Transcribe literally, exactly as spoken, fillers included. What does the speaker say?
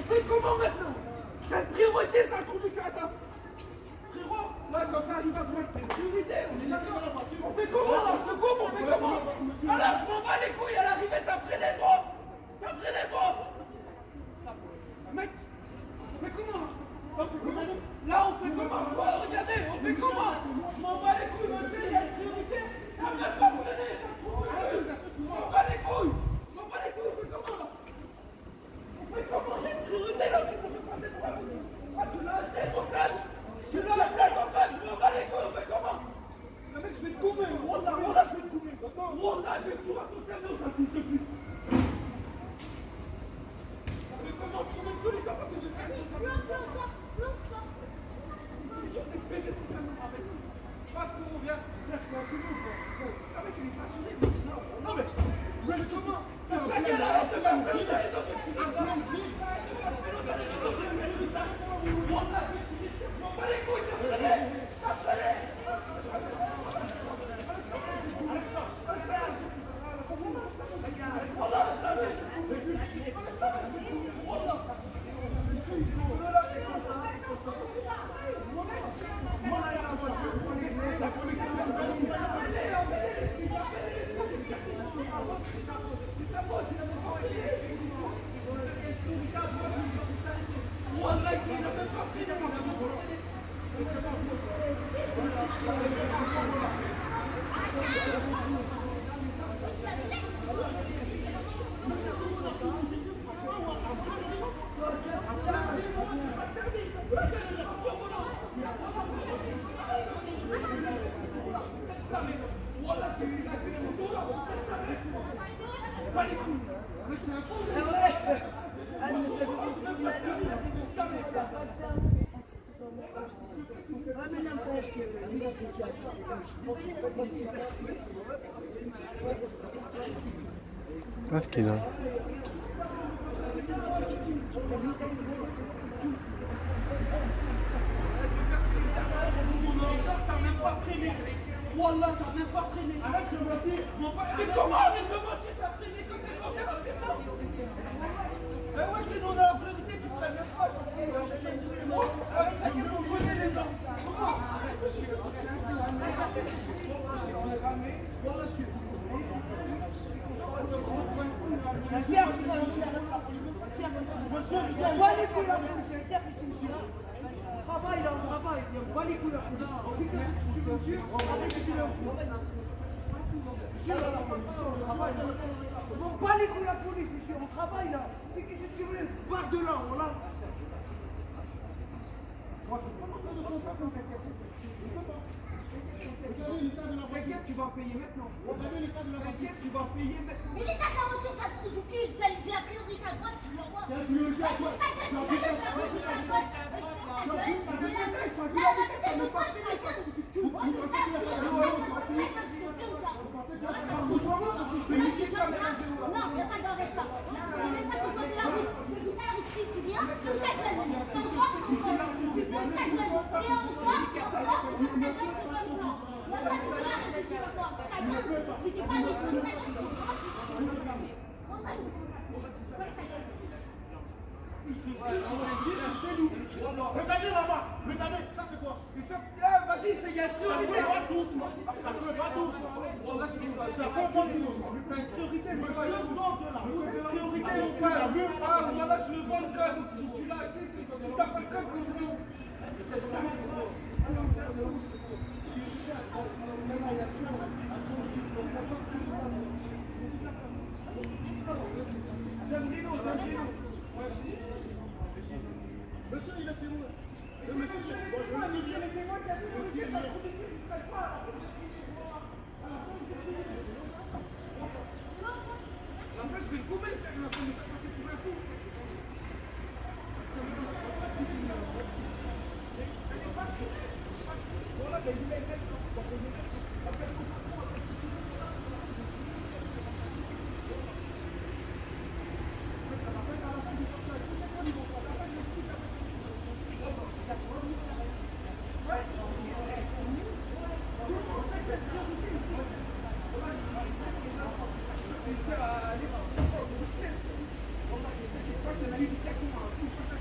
fait comment maintenant? Quelle priorité, c'est un trou du cul, attends. Frérot, là, quand ça arrive à droite, c'est une priorité, on est d'accord. On fait comment, là? Je te coupe, on fait comment? Alors, je m'en bats les couilles, à l'arrivée, t'as freiné droit. T'as freiné droit. Mec, on fait comment, là? On fait comment? Là, on fait comment? Ouais, regardez, on fait comment? Je m'en bats les couilles, monsieur, il y a une priorité. Ça vient pas me freiner, c'est un trou du cul. Je m'en bats les couilles. Je m'en bats les couilles, on fait comment, là? On fait comment? Il y a une priorité, là, tu peux pas passer droit. Ah, tu l'as acheté, ton crâne. Tu l'as acheté, ton crâne, je m'en bats les couilles, on fait comment? Le mec, je vais te couper, Wallah, Wallah, je vais te couper. Wallah, je vais te tout raconter à nous, ça fils de pute. Mais comment trouver une solution parce que je vais faire ça? Je vais t'expliquer tout ça, avec nous. Parce qu'on revient, frère, je suis assuré, quoi. Ah, mec, il est pas assuré, mais non. Non, mais, mais comment? Ta gueule, arrête de faire peur, t'as les autres, tu les gars. Wallah, je vais te dire, je m'en bats les couilles, t'as freiné. T'as freiné. Qu'est-ce qu'il a? T'as même pas freiné. Wallah, t'as même pas freiné. Arrête de mentir. Mais comment arrête de mentir? T'as freiné quand t'es monté dans cette temps. Mais ouais, sinon on a la priorité, tu préviens pas. Arrête, t'inquiète, on connaît les gens. Comment? Wallah, je suis... Pierre, monsieur, monsieur, monsieur, on va les couilles là, monsieur, Pierre, monsieur. Travail là, on travaille, on va les couilles là. On dit que je suis monsieur, avec les couilles là. Monsieur, on travaille là. Je m'en bats les couilles la police, monsieur, on travaille là. C'est que je suis venu, barre de là, voilà. Moi, je ne peux pas faire de contrat comme ça. T'inquiète, tu vas en payer maintenant. T'inquiète, tu vas en payer maintenant. Mais l'état de la voiture, ça te trouve du cul. J'ai la priorité à droite, tu l'envoies. Quelle priorité à droite? Regardez là-bas, regardez, ça c'est quoi? Vas-y, c'est y a tout. Ça peut pas doucement, ça peut pas doucement. Ça peut pas doucement. T'as une priorité, Monsieur sort de la route. priorité, mon père. Ah, voilà, je le vends le code. Si tu l'as acheté, si t'as pas le code, c'est bon. Monsieur, il est témoin. Le monsieur, je ne dis rien. Je ne dis rien. En plus, je vais le couper, frère. Il m'a fait passer pour un fou. Voilà, ben, il est là. tu as eu du carton, hein.